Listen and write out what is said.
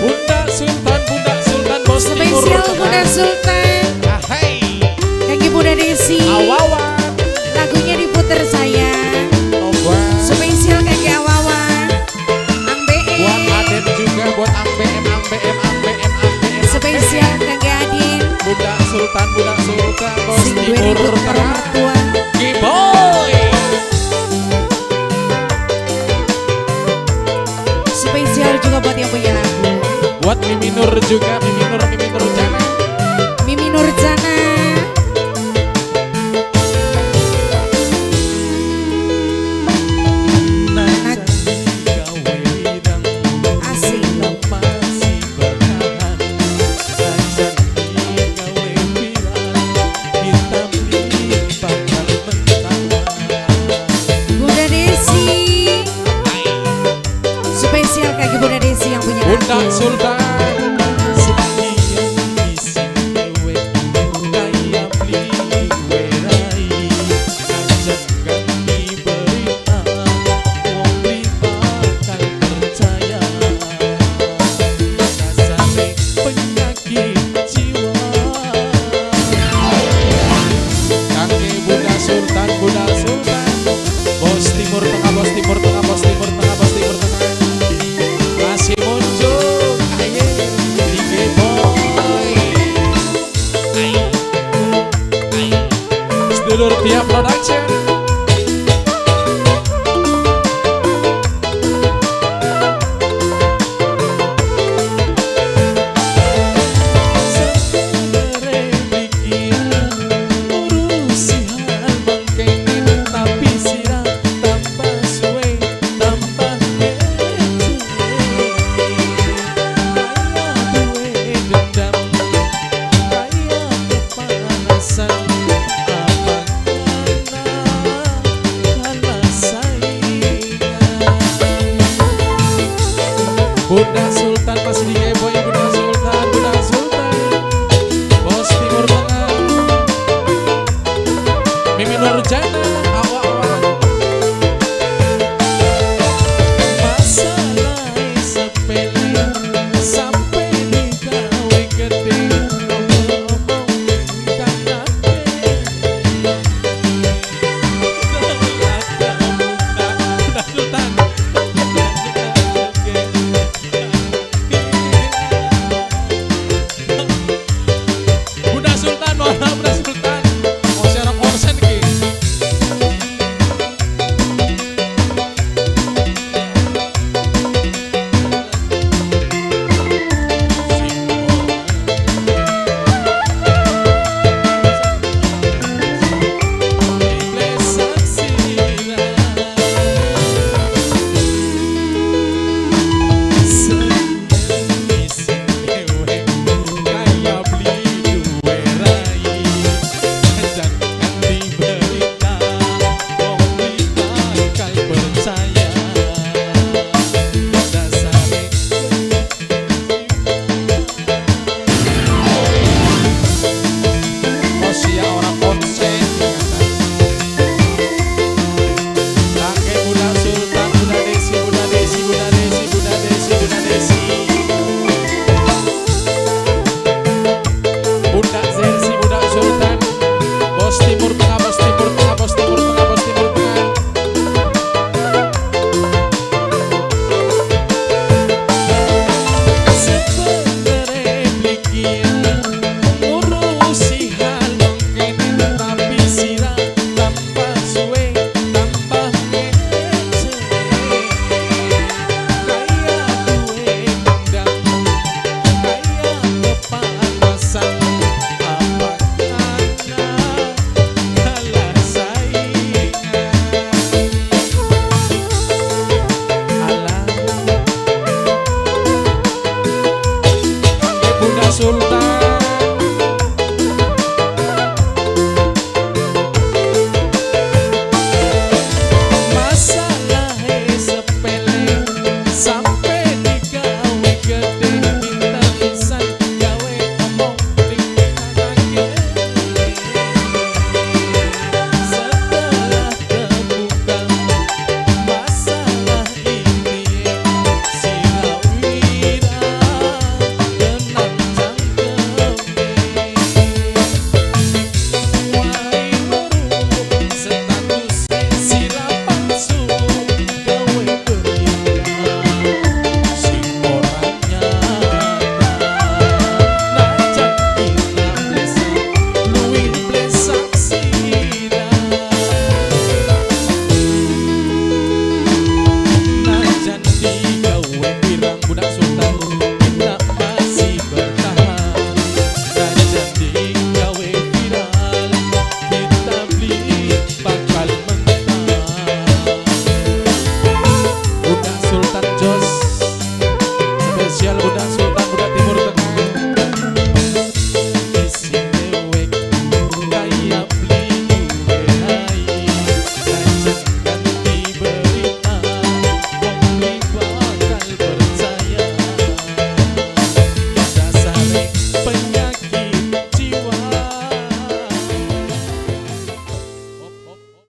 Bunda Sultan Bos Timur spesial Bunda Sultan. Hai. Kaki Bunda Desi. Awawan. Lagunya diputer sayang. Spesial kaki Awawan. Ang BM. Buat Aden juga, buat Ang BM. Spesial kaki Adin. Bunda Sultan Bos Sing Timur 2000 Tengah. mertua. Giboy. Spesial juga buat yang punya lagu. Buat Mimi Nur juga, Mimi Nurjana. Mimi Nurjana. Asik. Bunda Desi. Spesial kaki Bunda Desi yang punya Bunda lagu. Sultan. Bunda Sultan Bos Timur Tengah masih muncul aye di Boy sedulur tiap production. Bunda Sultan masih